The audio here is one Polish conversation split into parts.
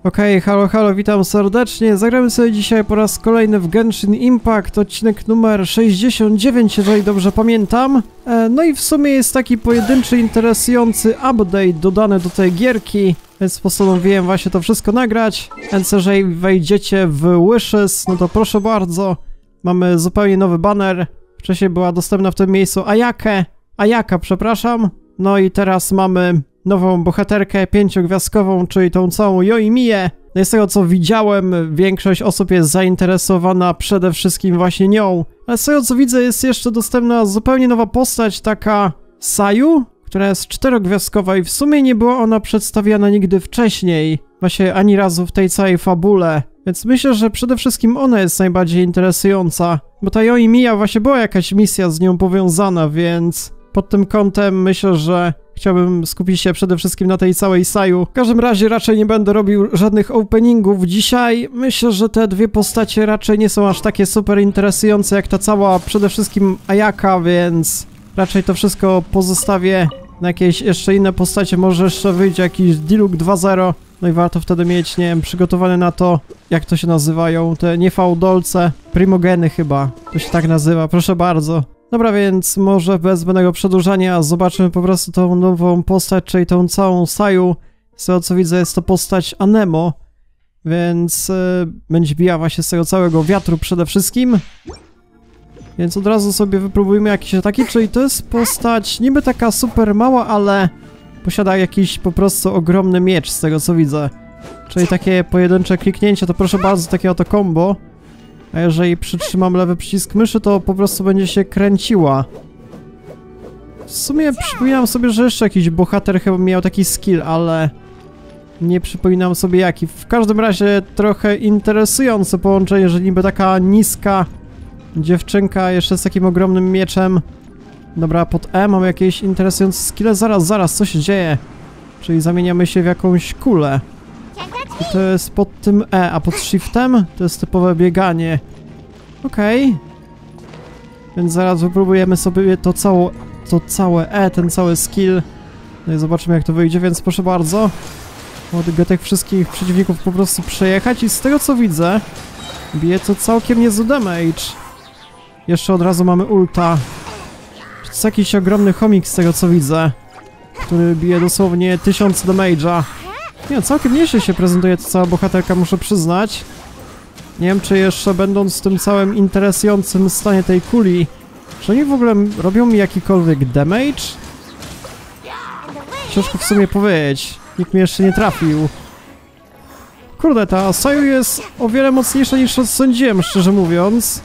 Okej, halo, witam serdecznie. Zagramy sobie dzisiaj po raz kolejny w Genshin Impact, odcinek numer 69, jeżeli dobrze pamiętam. No i w sumie jest taki pojedynczy, interesujący update dodany do tej gierki, więc postanowiłem właśnie to wszystko nagrać. Więc jeżeli wejdziecie w Wishes, no to proszę bardzo, mamy zupełnie nowy banner. Wcześniej była dostępna w tym miejscu Ayaka, przepraszam. No i teraz mamy nową bohaterkę 5-gwiazdkową, czyli tą całą Yoimię. No i z tego co widziałem, większość osób jest zainteresowana przede wszystkim właśnie nią. Ale z tego co widzę, jest jeszcze dostępna zupełnie nowa postać, taka Sayu, która jest 4-gwiazdkowa i w sumie nie była ona przedstawiana nigdy wcześniej. Właśnie ani razu w tej całej fabule. Więc myślę, że przede wszystkim ona jest najbardziej interesująca. Bo ta Yoimiya właśnie była jakaś misja z nią powiązana, więc pod tym kątem myślę, że chciałbym skupić się przede wszystkim na tej całej Sayu. W każdym razie raczej nie będę robił żadnych openingów dzisiaj. Myślę, że te dwie postacie raczej nie są aż takie super interesujące jak ta cała przede wszystkim Ayaka, więc raczej to wszystko pozostawię na jakieś jeszcze inne postacie. Może jeszcze wyjdzie jakiś Diluc 2.0. No i warto wtedy mieć, nie wiem, przygotowane na to, jak to się nazywają, te niefałdolce, primogeny chyba, to się tak nazywa, proszę bardzo. Dobra, więc może bez zbędnego przedłużania zobaczymy po prostu tą nową postać, czyli tą całą Sayu. Z tego co widzę, jest to postać Anemo, więc będzie bijała się z tego całego wiatru przede wszystkim. Więc od razu sobie wypróbujmy jakiś ataki, czyli to jest postać niby taka super mała, ale posiada jakiś po prostu ogromny miecz z tego co widzę. Czyli takie pojedyncze kliknięcie, to proszę bardzo, takie oto combo. A jeżeli przytrzymam lewy przycisk myszy, to po prostu będzie się kręciła. W sumie przypominam sobie, że jeszcze jakiś bohater chyba miał taki skill, ale nie przypominam sobie jaki. W każdym razie trochę interesujące połączenie, że niby taka niska dziewczynka jeszcze z takim ogromnym mieczem. Dobra, pod E mamy jakieś interesujące skille. Zaraz, co się dzieje? Czyli zamieniamy się w jakąś kulę. I to jest pod tym E, a pod shiftem to jest typowe bieganie. Okej. Więc zaraz wypróbujemy sobie to całe E, ten cały skill. No i zobaczymy jak to wyjdzie, więc proszę bardzo. Mogę tych wszystkich przeciwników po prostu przejechać i z tego co widzę, bije to całkiem niezły damage. Jeszcze od razu mamy ulta. To jest jakiś ogromny chomik z tego co widzę, który bije dosłownie 1000 damage'a. Nie, całkiem nieźle się prezentuje ta cała bohaterka, muszę przyznać. Nie wiem, czy jeszcze będąc w tym całym interesującym stanie tej kuli, czy oni w ogóle robią mi jakikolwiek damage? Ciężko w sumie powiedzieć. Nikt mnie jeszcze nie trafił. Kurde, ta Sayu jest o wiele mocniejsza niż sądziłem, szczerze mówiąc.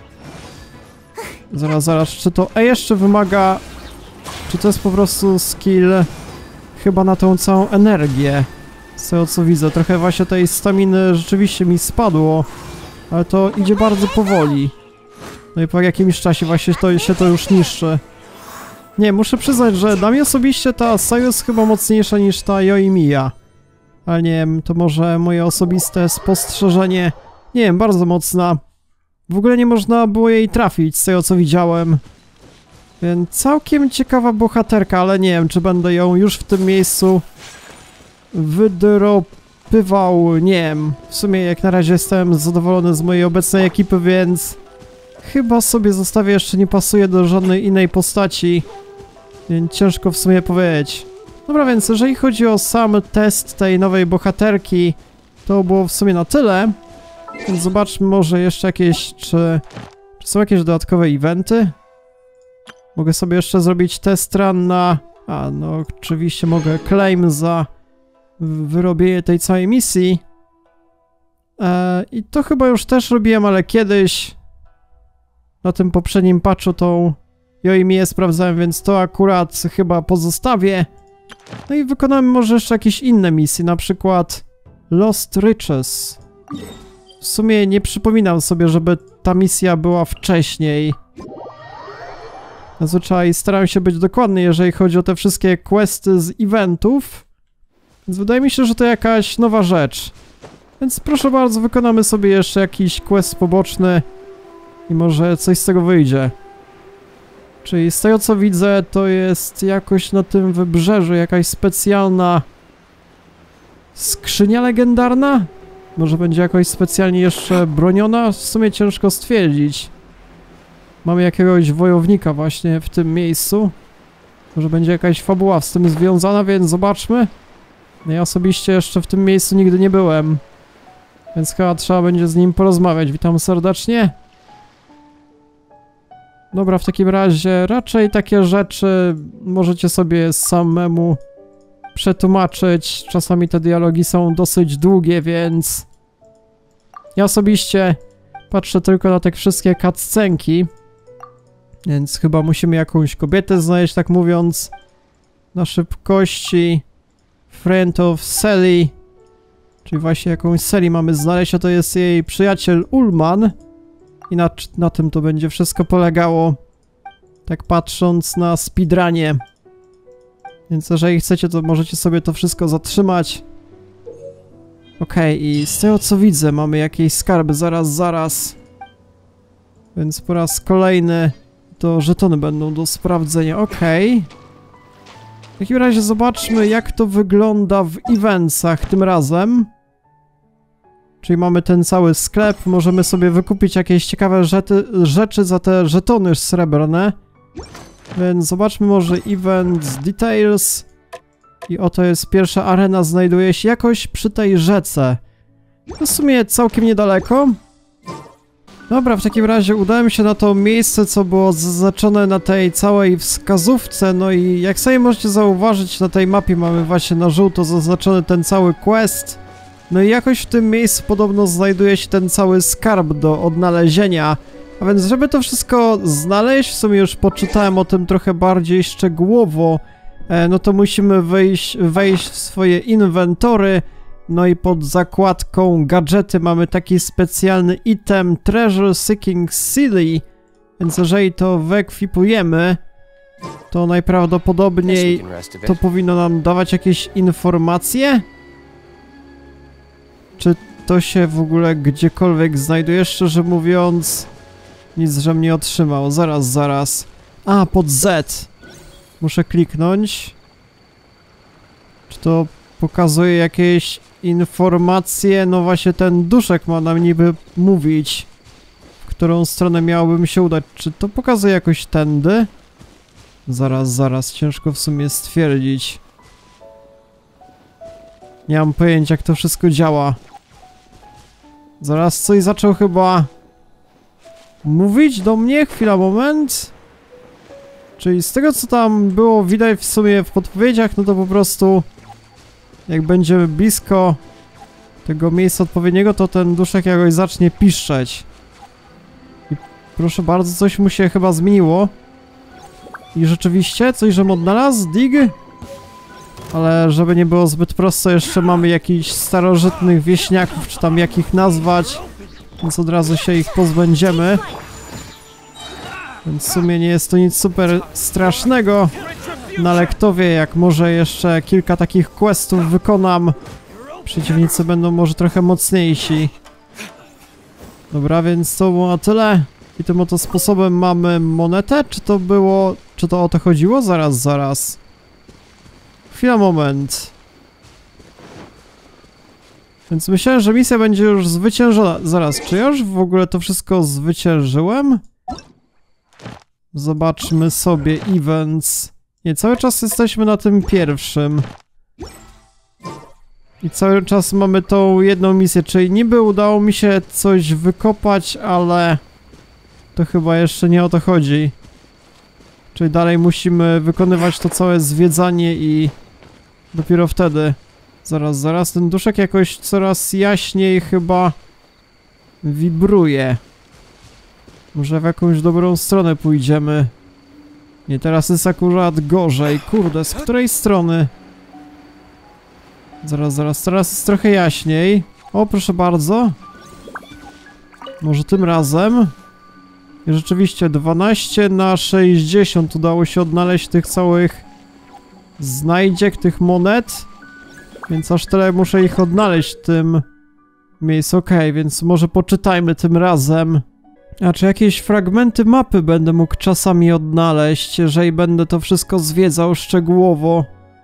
Zaraz, czy to E jeszcze wymaga... Czy to jest po prostu skill chyba na tą całą energię? Z tego co widzę, trochę właśnie tej staminy rzeczywiście mi spadło, ale to idzie bardzo powoli. No i po jakimś czasie właśnie to już niszczy. Nie, muszę przyznać, że dla mnie osobiście ta Sayu jest chyba mocniejsza niż ta Yoimiya. Ale nie wiem, to może moje osobiste spostrzeżenie, nie wiem, bardzo mocna. W ogóle nie można było jej trafić z tego co widziałem. Więc całkiem ciekawa bohaterka, ale nie wiem, czy będę ją już w tym miejscu wydropywał, nie wiem. W sumie jak na razie jestem zadowolony z mojej obecnej ekipy, więc chyba sobie zostawię, jeszcze nie pasuje do żadnej innej postaci, więc ciężko w sumie powiedzieć. Dobra, więc jeżeli chodzi o sam test tej nowej bohaterki, to było w sumie na tyle. Więc zobaczmy może jeszcze jakieś, czy są jakieś dodatkowe eventy? Mogę sobie jeszcze zrobić test run na... A, no oczywiście mogę claim za wyrobienie tej całej misji. I to chyba już też robiłem, ale kiedyś na tym poprzednim patchu tą Yoimię sprawdzałem, więc to akurat chyba pozostawię. No i wykonamy może jeszcze jakieś inne misje, na przykład Lost Riches. W sumie nie przypominam sobie, żeby ta misja była wcześniej. Zazwyczaj staram się być dokładny, jeżeli chodzi o te wszystkie questy z eventów. Więc wydaje mi się, że to jakaś nowa rzecz. Więc proszę bardzo, wykonamy sobie jeszcze jakiś quest poboczny i może coś z tego wyjdzie. Czyli z tego co widzę, to jest jakoś na tym wybrzeżu jakaś specjalna Skrzynia legendarna? Może będzie jakoś specjalnie jeszcze broniona? W sumie ciężko stwierdzić. Mamy jakiegoś wojownika właśnie w tym miejscu. Może będzie jakaś fabuła z tym związana, więc zobaczmy. No ja osobiście jeszcze w tym miejscu nigdy nie byłem. Więc chyba trzeba będzie z nim porozmawiać. Witam serdecznie. Dobra, w takim razie raczej takie rzeczy możecie sobie samemu przetłumaczyć. Czasami te dialogi są dosyć długie, więc ja osobiście patrzę tylko na te wszystkie cutscenki. Więc chyba musimy jakąś kobietę znaleźć, tak mówiąc, na szybkości. Friend of Sally. Czyli właśnie jakąś Sally mamy znaleźć, a to jest jej przyjaciel Ullman. I na tym to będzie wszystko polegało. Tak patrząc na speedrunie. Więc jeżeli chcecie, to możecie sobie to wszystko zatrzymać. Okej, i z tego co widzę, mamy jakieś skarby, zaraz. Więc po raz kolejny to żetony będą do sprawdzenia, okej. W takim razie zobaczmy, jak to wygląda w eventsach tym razem. Czyli mamy ten cały sklep, możemy sobie wykupić jakieś ciekawe rzeczy za te żetony srebrne. Więc zobaczmy może Events Details. I oto jest pierwsza arena, znajduje się jakoś przy tej rzece. To w sumie całkiem niedaleko. Dobra, w takim razie udałem się na to miejsce, co było zaznaczone na tej całej wskazówce. No i jak sobie możecie zauważyć, na tej mapie mamy właśnie na żółto zaznaczony ten cały quest. No i jakoś w tym miejscu podobno znajduje się ten cały skarb do odnalezienia. A więc żeby to wszystko znaleźć, w sumie już poczytałem o tym trochę bardziej szczegółowo, no to musimy wejść w swoje inwentory. No i pod zakładką gadżety mamy taki specjalny item Treasure Seeking Silly. Więc jeżeli to wyekwipujemy, to najprawdopodobniej to powinno nam dawać jakieś informacje? Czy to się w ogóle gdziekolwiek znajduje? Szczerze mówiąc, nic, żem nie otrzymał. Zaraz. A, pod Z. Muszę kliknąć. Czy to pokazuje jakieś informacje? No właśnie ten duszek ma nam niby mówić, w którą stronę miałbym się udać. Czy to pokazuje jakoś tędy? Zaraz. Ciężko w sumie stwierdzić. Nie mam pojęcia, jak to wszystko działa. Zaraz coś zaczął chyba mówić do mnie. Chwila, moment. Czyli z tego, co tam było widać w sumie w podpowiedziach, no to po prostu jak będziemy blisko tego miejsca odpowiedniego, to ten duszek jakoś zacznie piszczeć. I proszę bardzo, coś mu się chyba zmieniło. I rzeczywiście, coś żem odnalazł, dig. Ale żeby nie było zbyt prosto, jeszcze mamy jakichś starożytnych wieśniaków, czy tam jak ich nazwać. Więc od razu się ich pozbędziemy. Więc w sumie nie jest to nic super strasznego. No ale kto wie, jak może jeszcze kilka takich questów wykonam, przeciwnicy będą może trochę mocniejsi. Dobra, więc to było na tyle. I tym oto sposobem mamy monetę. Czy to o to chodziło? Zaraz. Chwila, moment. Więc myślałem, że misja będzie już zwyciężona. Zaraz, czy ja już w ogóle to wszystko zwyciężyłem? Zobaczmy sobie events. Nie, cały czas jesteśmy na tym pierwszym. I cały czas mamy tą jedną misję, czyli niby udało mi się coś wykopać, ale to chyba jeszcze nie o to chodzi. Czyli dalej musimy wykonywać to całe zwiedzanie i dopiero wtedy. Zaraz, ten duszek jakoś coraz jaśniej chyba wibruje. Może w jakąś dobrą stronę pójdziemy. Nie, teraz jest akurat gorzej. Kurde, z której strony? Zaraz, teraz jest trochę jaśniej. O, proszę bardzo. Może tym razem. I rzeczywiście 12/60 udało się odnaleźć tych całych znajdziek, tych monet. Więc aż tyle muszę ich odnaleźć w tym miejscu. Okej, więc może poczytajmy tym razem. A czy jakieś fragmenty mapy będę mógł czasami odnaleźć, jeżeli będę to wszystko zwiedzał szczegółowo?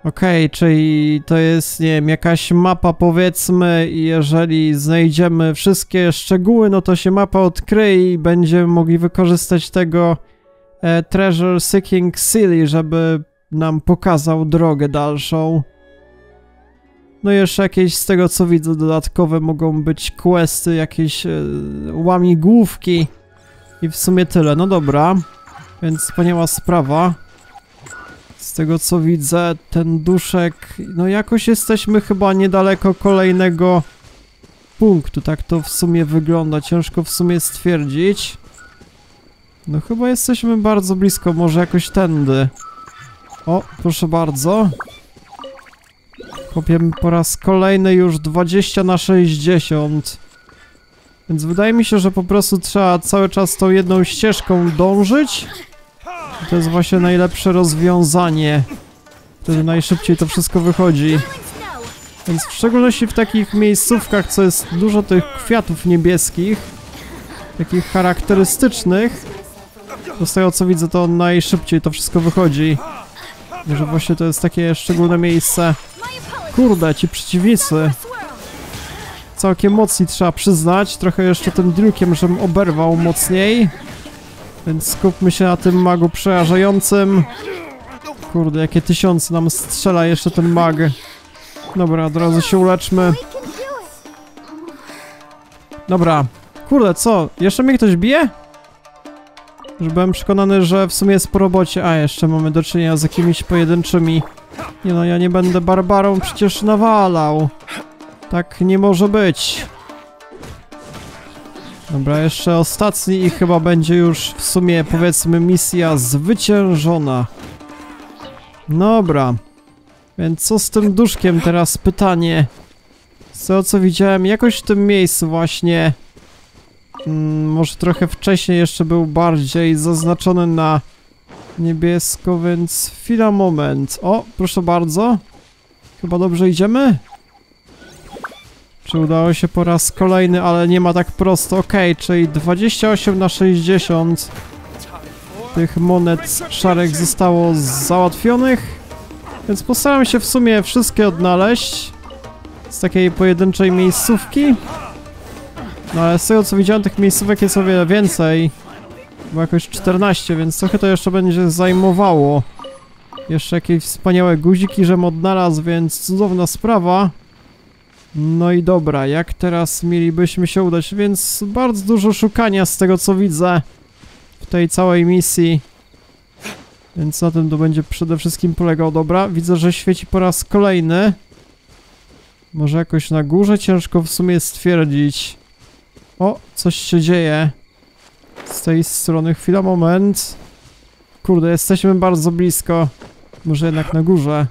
Okej, czyli to jest, nie wiem, jakaś mapa powiedzmy i jeżeli znajdziemy wszystkie szczegóły, no to się mapa odkryje i będziemy mogli wykorzystać tego Treasure Seeking Silly, żeby nam pokazał drogę dalszą. No i jeszcze jakieś, z tego co widzę, dodatkowe mogą być questy, jakieś łamigłówki i w sumie tyle. No dobra, więc wspaniała sprawa. Z tego co widzę, ten duszek, no jakoś jesteśmy chyba niedaleko kolejnego punktu, tak to w sumie wygląda, ciężko w sumie stwierdzić. No chyba jesteśmy bardzo blisko, może jakoś tędy. O, proszę bardzo. Kopiemy po raz kolejny już 20/60. Więc wydaje mi się, że po prostu trzeba cały czas tą jedną ścieżką dążyć. I to jest właśnie najlepsze rozwiązanie. Wtedy najszybciej to wszystko wychodzi. Więc w szczególności w takich miejscówkach, co jest dużo tych kwiatów niebieskich, takich charakterystycznych, to z tego co widzę, to najszybciej to wszystko wychodzi. Może właśnie to jest takie szczególne miejsce. Kurde, ci przeciwnicy. Całkiem mocni, trzeba przyznać. Trochę jeszcze tym drilkiem, żebym oberwał mocniej. Więc skupmy się na tym magu przerażającym. Kurde, jakie tysiące nam strzela jeszcze ten mag. Dobra, od razu się uleczmy. Dobra. Kurde, co? Jeszcze mnie ktoś bije? Już byłem przekonany, że w sumie jest po robocie. A, jeszcze mamy do czynienia z jakimiś pojedynczymi. Nie no, ja nie będę barbarą przecież nawalał. Tak nie może być. Dobra, jeszcze ostatni i chyba będzie już w sumie, powiedzmy, misja zwyciężona. Dobra. Więc co z tym duszkiem teraz? Pytanie. Z tego co widziałem, jakoś w tym miejscu właśnie... może trochę wcześniej jeszcze był bardziej zaznaczony na niebiesko, więc chwila, moment. O, proszę bardzo. Chyba dobrze idziemy? Czy udało się po raz kolejny, ale nie ma tak prosto. Okej, czyli 28/60 tych monet szarek zostało załatwionych. Więc postaram się w sumie wszystkie odnaleźć z takiej pojedynczej miejscówki. No ale z tego co widziałem, tych miejscówek jest o wiele więcej. Bo jakoś 14, więc trochę to jeszcze będzie zajmowało. Jeszcze jakieś wspaniałe guziki, żem odnalazł, więc cudowna sprawa. No i dobra, jak teraz mielibyśmy się udać? Więc bardzo dużo szukania z tego co widzę w tej całej misji. Więc na tym to będzie przede wszystkim polegał. Dobra, widzę, że świeci po raz kolejny. Może jakoś na górze? Ciężko w sumie stwierdzić. O, coś się dzieje. Z tej strony, chwila, moment. Kurde, jesteśmy bardzo blisko. Może jednak na górze.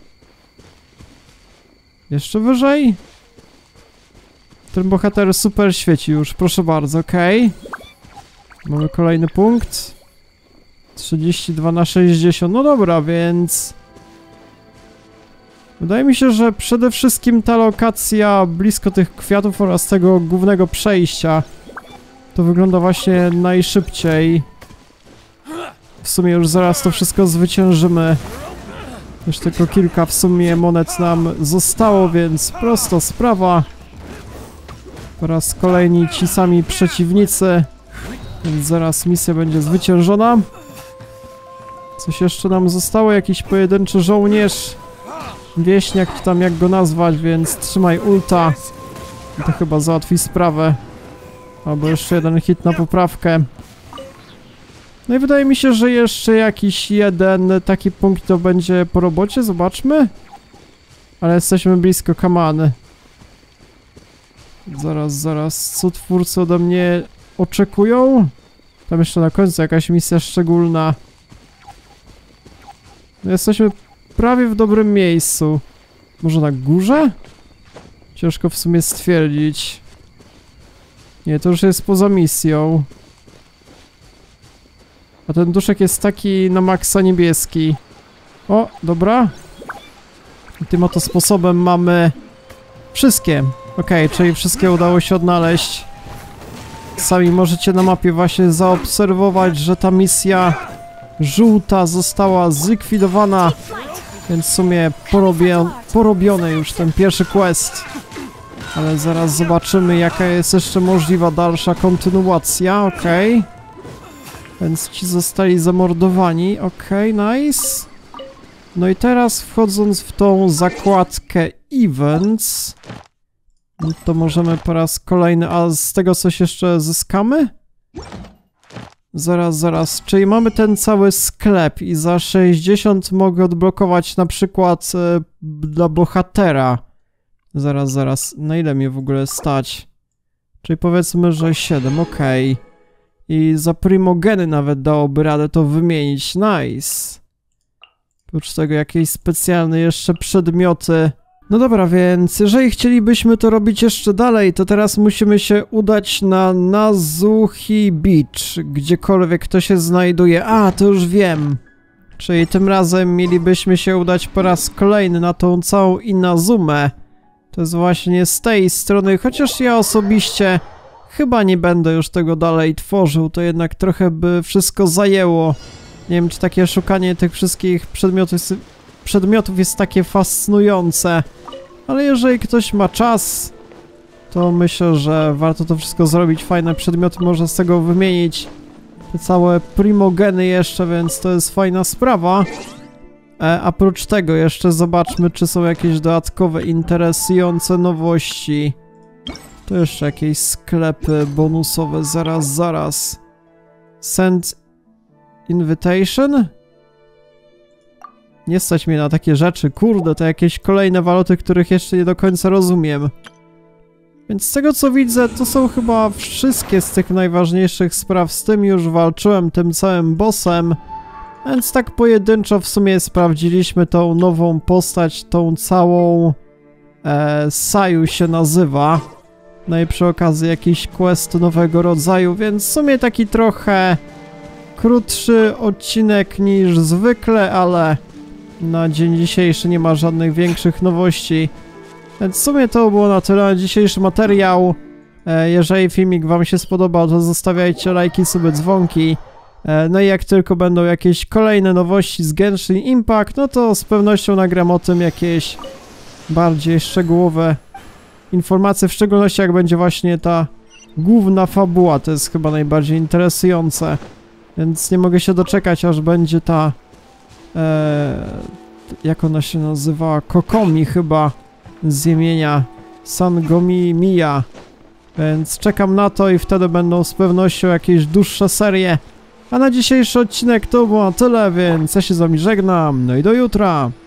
Jeszcze wyżej? Ten bohater super świeci już, proszę bardzo, okej. Mamy kolejny punkt. 32/60, no dobra, więc... Wydaje mi się, że przede wszystkim ta lokacja blisko tych kwiatów oraz tego głównego przejścia to wygląda właśnie najszybciej. W sumie już zaraz to wszystko zwyciężymy. Już tylko kilka w sumie monet nam zostało, więc prosta sprawa. Po raz kolejny ci sami przeciwnicy, więc zaraz misja będzie zwyciężona. Coś jeszcze nam zostało, jakiś pojedynczy żołnierz, wieśniak, czy tam jak go nazwać, więc trzymaj ulta. I to chyba załatwi sprawę. Albo jeszcze jeden hit na poprawkę. No i wydaje mi się, że jeszcze jakiś jeden taki punkt to będzie po robocie, zobaczmy. Ale jesteśmy blisko, kamany. Zaraz, co twórcy ode mnie oczekują? Tam jeszcze na końcu jakaś misja szczególna. No jesteśmy prawie w dobrym miejscu. Może na górze? Ciężko w sumie stwierdzić. Nie, to już jest poza misją. A ten duszek jest taki na maksa niebieski. O, dobra. I tym oto sposobem mamy wszystkie. Okej, czyli wszystkie udało się odnaleźć. Sami możecie na mapie właśnie zaobserwować, że ta misja żółta została zlikwidowana. Więc w sumie porobiony już ten pierwszy quest. Ale zaraz zobaczymy, jaka jest jeszcze możliwa dalsza kontynuacja, okej. Więc ci zostali zamordowani, okej, nice. No i teraz wchodząc w tą zakładkę Events, to możemy po raz kolejny, a z tego coś jeszcze zyskamy? Zaraz, czyli mamy ten cały sklep i za 60 mogę odblokować na przykład dla bohatera. Zaraz, na ile mnie w ogóle stać? Czyli powiedzmy, że 7, okej. I za primogeny nawet dałoby radę to wymienić, nice. Oprócz tego jakieś specjalne jeszcze przedmioty. No dobra, więc jeżeli chcielibyśmy to robić jeszcze dalej, to teraz musimy się udać na Nazuhi Beach, gdziekolwiek to się znajduje. A, to już wiem. Czyli tym razem mielibyśmy się udać po raz kolejny na tą całą Inazumę. To jest właśnie z tej strony, chociaż ja osobiście chyba nie będę już tego dalej tworzył, to jednak trochę by wszystko zajęło. Nie wiem, czy takie szukanie tych wszystkich przedmiotów jest takie fascynujące. Ale jeżeli ktoś ma czas, to myślę, że warto to wszystko zrobić. Fajne przedmioty można z tego wymienić. Te całe primogeny jeszcze, więc to jest fajna sprawa. A oprócz tego jeszcze zobaczmy, czy są jakieś dodatkowe, interesujące nowości. To jeszcze jakieś sklepy bonusowe, zaraz. Send Invitation? Nie stać mnie na takie rzeczy, kurde, to jakieś kolejne waluty, których jeszcze nie do końca rozumiem. Więc z tego co widzę, to są chyba wszystkie z tych najważniejszych spraw. Z tym już walczyłem, tym całym bossem. Więc tak pojedynczo w sumie sprawdziliśmy tą nową postać, tą całą... Saju się nazywa. No i przy okazji jakiś quest nowego rodzaju, więc w sumie taki trochę krótszy odcinek niż zwykle, ale na dzień dzisiejszy nie ma żadnych większych nowości. Więc w sumie to było na tyle na dzisiejszy materiał. Jeżeli filmik wam się spodobał, to zostawiajcie lajki, suby, dzwonki. No i jak tylko będą jakieś kolejne nowości z Genshin Impact, no to z pewnością nagram o tym jakieś bardziej szczegółowe informacje, w szczególności jak będzie właśnie ta główna fabuła, to jest chyba najbardziej interesujące. Więc nie mogę się doczekać, aż będzie ta... jak ona się nazywała? Kokomi chyba z imienia Sangomi Miya. Więc czekam na to i wtedy będą z pewnością jakieś dłuższe serie. A na dzisiejszy odcinek to było na tyle, więc ja się z wami żegnam. No i do jutra!